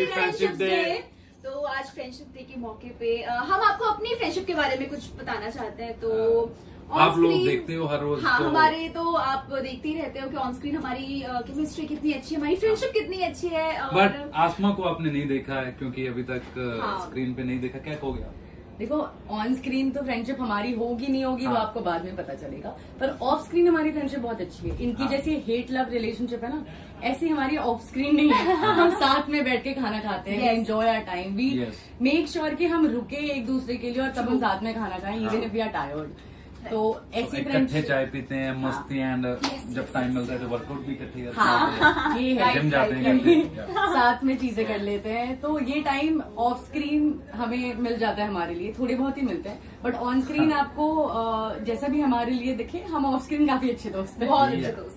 Friendship day. तो आज friendship day के मौके पे हम आपको अपनी फ्रेंडशिप के बारे में कुछ बताना चाहते हैं। तो आप लोग देखते हो हर रोज। हाँ, हमारे तो आप देखते ही रहते हो कि ऑन स्क्रीन हमारी केमिस्ट्री कितनी अच्छी है, हमारी फ्रेंडशिप कितनी अच्छी है। बट आसमा को आपने नहीं देखा है क्योंकि अभी तक स्क्रीन पे नहीं देखा, क्या कहोगे आप? देखो, ऑन स्क्रीन तो फ्रेंडशिप हमारी होगी नहीं होगी वो आपको बाद में पता चलेगा, पर ऑफ स्क्रीन हमारी फ्रेंडशिप बहुत अच्छी है। इनकी जैसी हेट लव रिलेशनशिप है ना, ऐसी हमारी ऑफ स्क्रीन नहीं है। हम साथ में बैठ के खाना खाते हैं, enjoy our time, we make sure कि हम रुके एक दूसरे के लिए और तब हम साथ में खाना खाएं, even if we are tired. तो ऐसी इकट्ठे चाय पीते हैं, मस्ती एंड जब टाइम मिलता है तो वर्कआउट भी इकट्ठे करते हैं, ये है, जिम जाते हैं, साथ में चीजें कर लेते हैं। तो ये टाइम ऑफ स्क्रीन हमें मिल जाता है, हमारे लिए थोड़े बहुत ही मिलते हैं, बट ऑन स्क्रीन आपको जैसा भी हमारे लिए दिखे, हम ऑफ स्क्रीन काफी अच्छे दोस्त हैं, बहुत अच्छे दोस्त।